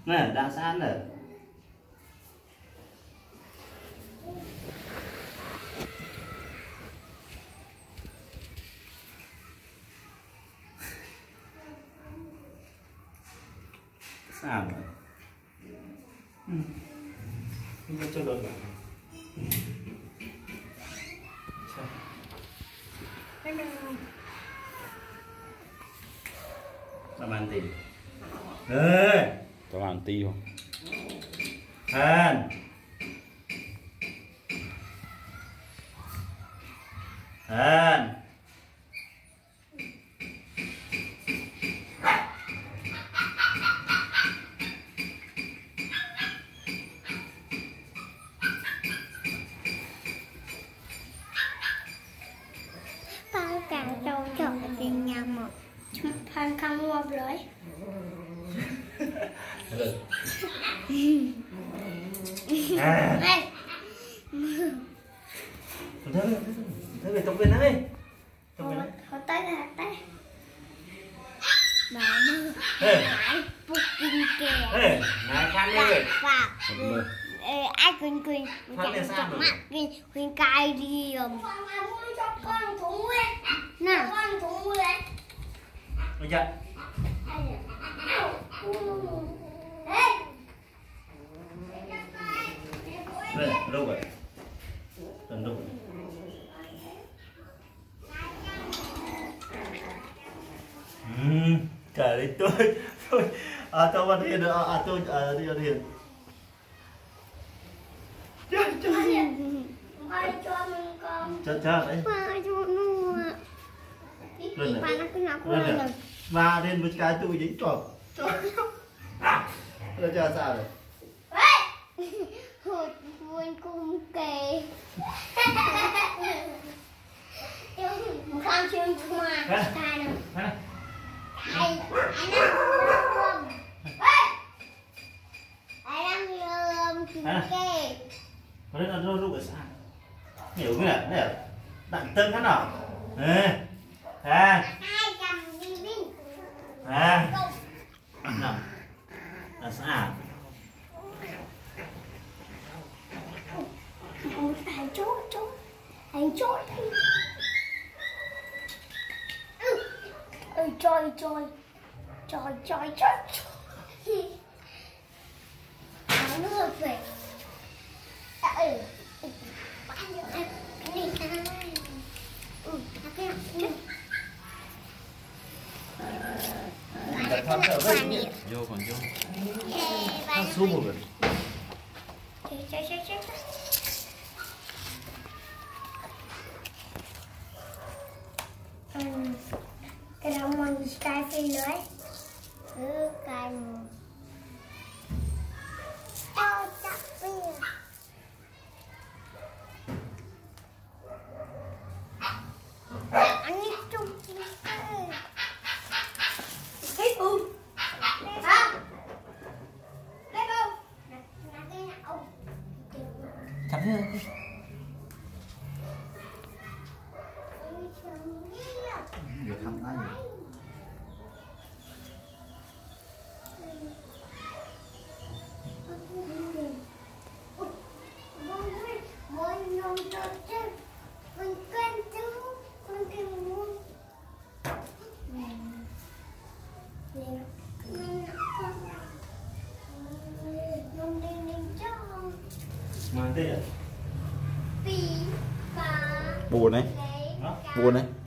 nè đã sẵn rồi. Sao rồi? Không cho đột vào. Tao ăn tiền. Ê! Tao ăn tiêu. Hàn. Hàn. Tao càng trâu trọi thì nhà một phần không một lưỡi. À. Thế về tổng viên đấy. Tổng viên. Họ tới là tới. Bà mơ. Ai phục kinh kìa. Ê, này khăn đi. Và ai quên quên quên cay đi rồi. Con thú nguyên. Nè. Con thú nguyên. Bây giờ. Đây, đâu rồi? Tần đâu rồi? Cả đấy tôi tao Văn Hiền nữa, tôi đi Văn Hiền. Cho đấy. Lên này. Và lên với cái tôi dính trộm. Rồi cho sao rồi? Hụt vui cung kề. Không chim mà tai nào. Ai đang lườm cung kề. Có đấy là đâu lúc ở xa. Hiểu cái này, đây là đặng tân hắn nào. Nè. À. À. Nào. Là xa. Anh chốt. Ôi trời. Nó nước về. Vô còn vô. Nó xuống một rồi. Chơi. Cái đó mình cài phi lưới. Cài một. Cho chắc phi. Anh đi chung. Cái bù. Hả? Lấy bù. Là cái nào? Chẳng thế. Được thăm tay. Mang đi à? Buồn đấy. Buồn đấy.